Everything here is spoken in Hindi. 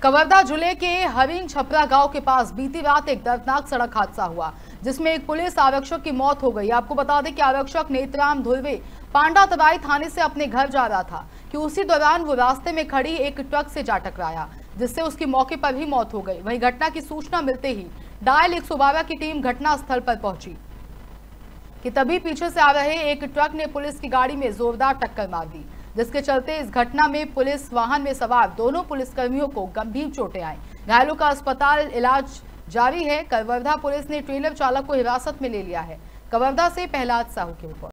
कवर्धा जिले के हरिन छपरा गांव के पास बीती रात एक दर्दनाक सड़क हादसा हुआ जिसमें एक पुलिस आरक्षक की मौत हो गई। आपको बता दें कि आरक्षक नेत्राम धुर्वे पांडा तराई थाने से अपने घर जा रहा था कि उसी दौरान वो रास्ते में खड़ी एक ट्रक से जा टकराया, जिससे उसकी मौके पर ही मौत हो गई। वहीं घटना की सूचना मिलते ही डायल 112 की टीम घटना स्थल पर पहुंची कि तभी पीछे से आ रहे एक ट्रक ने पुलिस की गाड़ी में जोरदार टक्कर मार दी, जिसके चलते इस घटना में पुलिस वाहन में सवार दोनों पुलिसकर्मियों को गंभीर चोटें आई। घायलों का अस्पताल इलाज जारी है। कवर्धा पुलिस ने ट्रेलर चालक को हिरासत में ले लिया है। कवर्धा से प्रहलाद साहू की रिपोर्ट।